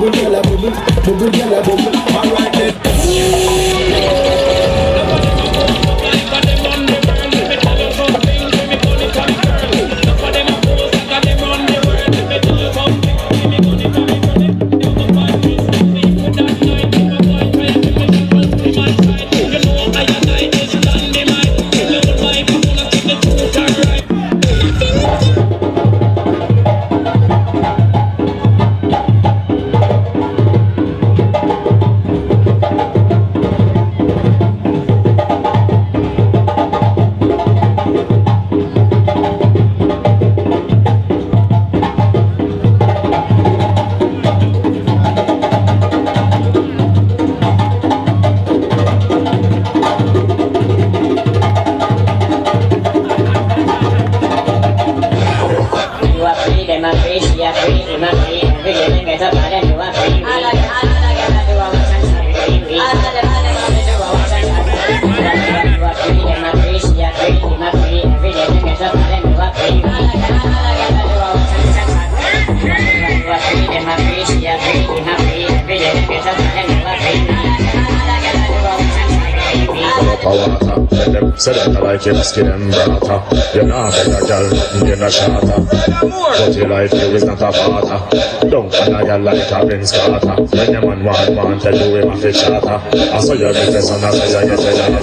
Alright then. So that I like your skin and brata. You're not a girl, you're not shata. But your life you is not a fata. Don't find a girl like a Vince Carter. When your man want tell you him a fish shata. I saw your business on a treasure.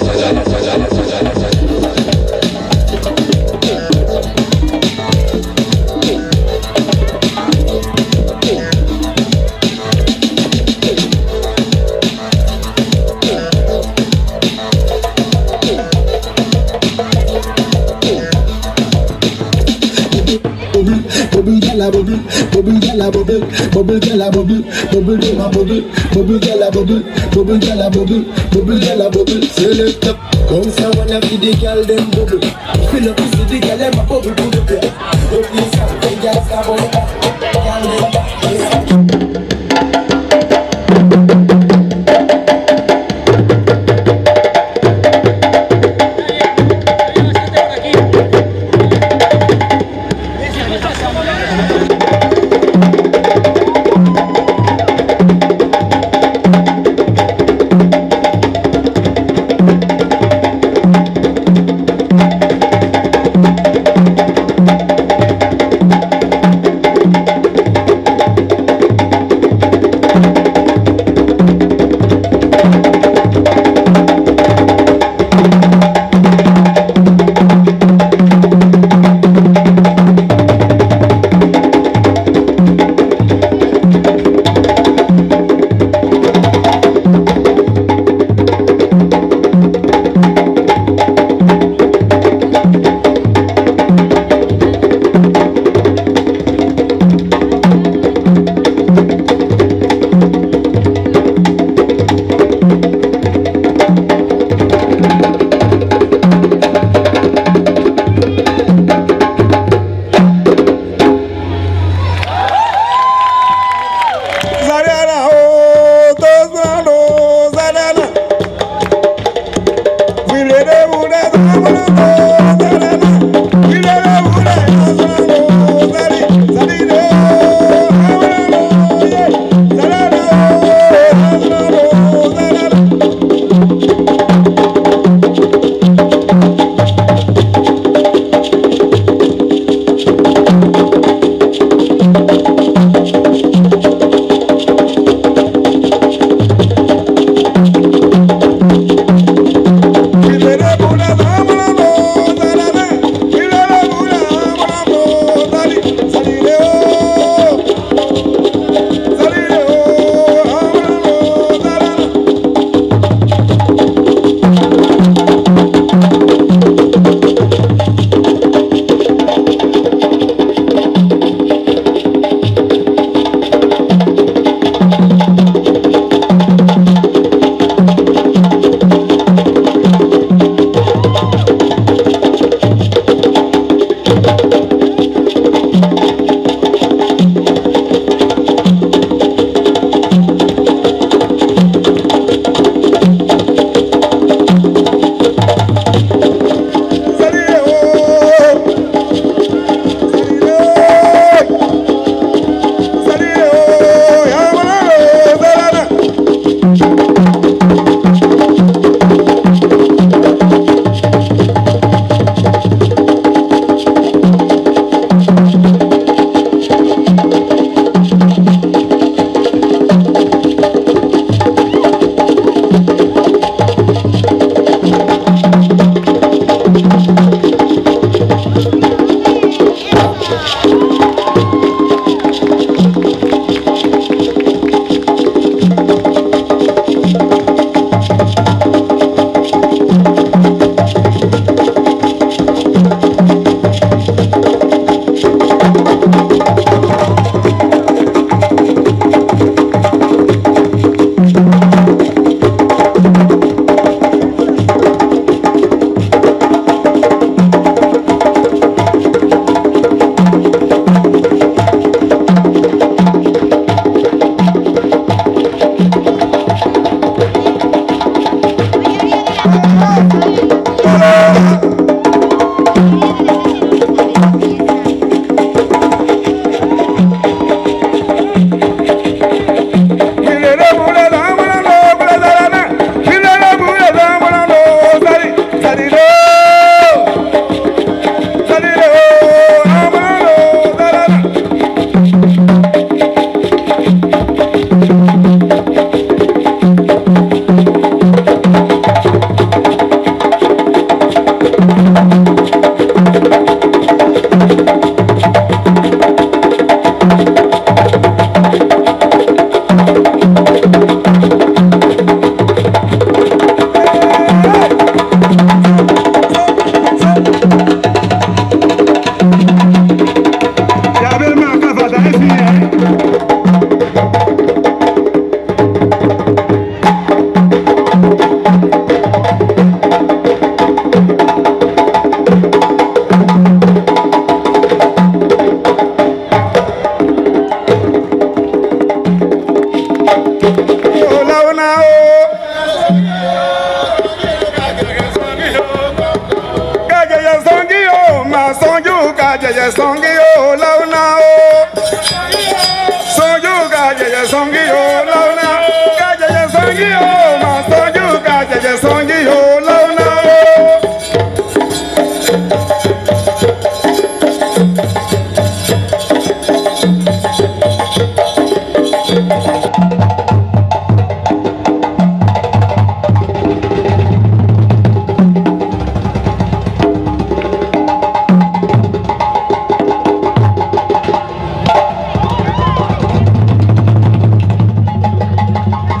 Bubble gala bubble, bubble gala bubble, bubble gala bubble, bubble gala bubble, bubble gala bubble, bubble gala bubble. Select up, come someone up the girl them bubble. Fill up the city girl them a bubble bubble. Don't you stop, the girl stop bubble, girl them back. Songi, oh, launa, kaja ya songi, oh.